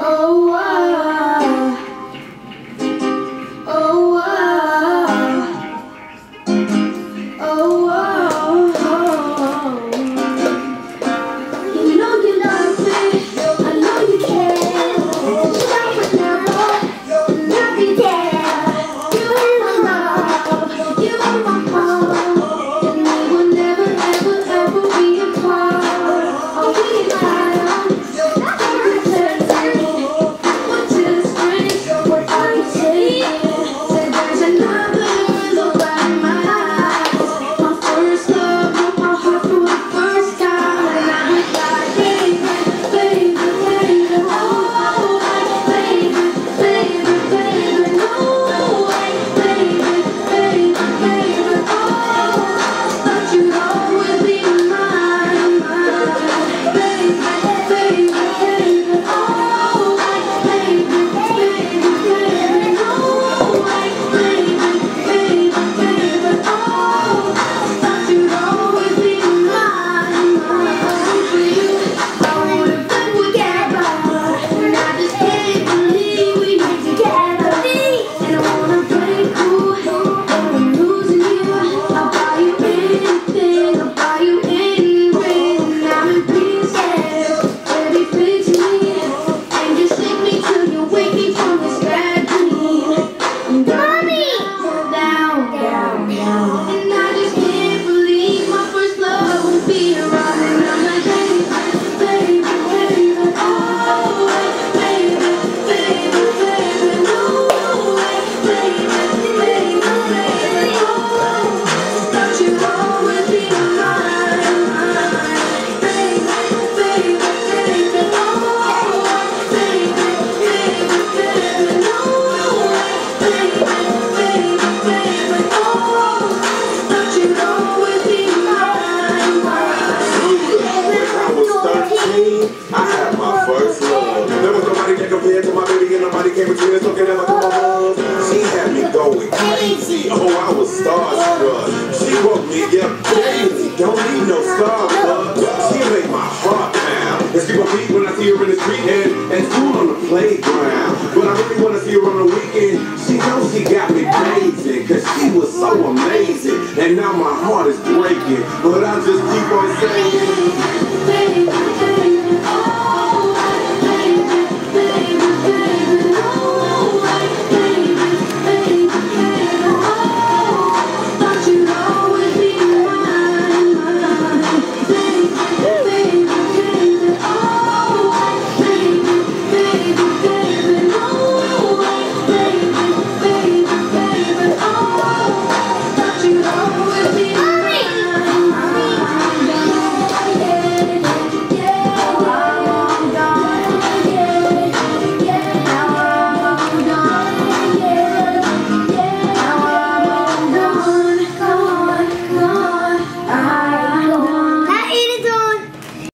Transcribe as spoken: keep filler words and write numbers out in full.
Oh, wow. Oh, wow. Oh, wow. You know you love me, I know you care. Shout with never, not be there. You are my love, you are my heart, and we will never, ever, ever be apart. Oh, we lie on, nothing protects me. We're just friends, what are you saying? Said there's another look at my eyes. My first love broke my heart for the first time, and I was like, baby, baby, baby, oh, baby, baby, baby, no, baby, baby, baby, oh, thought you'd always be mine, mine, baby, baby, baby, oh, baby, baby, baby, no, baby, baby, baby, oh, thought you'd always be mine, mine. For you, I wanna think together, and I just can't believe we made together. And I wanna play cool, and I'm losing you. I'll buy you anything, I'll buy you anything. I'm in pieces, baby, fix me, and just shake me till you wake me from this bad dream. I'm down, down, down, down, and I just can't believe my first love would be around. And I'm like, baby, baby, baby, oh, baby, baby, baby, no, baby, baby, baby, oh, thought you'd always be mine, mine, baby, baby, baby, oh, baby, baby, baby, no, baby, baby, baby, oh, thought you'd always be mine, When I was thirteen, I had my first love. There was nobody that compared to my baby, and nobody came between us, so can never come above. She had me going crazy. Oh, I was starstruck. She woke me up daily. Don't need no Starbucks. She make my heart pound. And she gon' beat when I see her in the street and at school on the playground. But I really wanna see her on the weekend. She knows she got me crazy, cause she was so amazing. And now my heart is breaking, but I just keep on saying.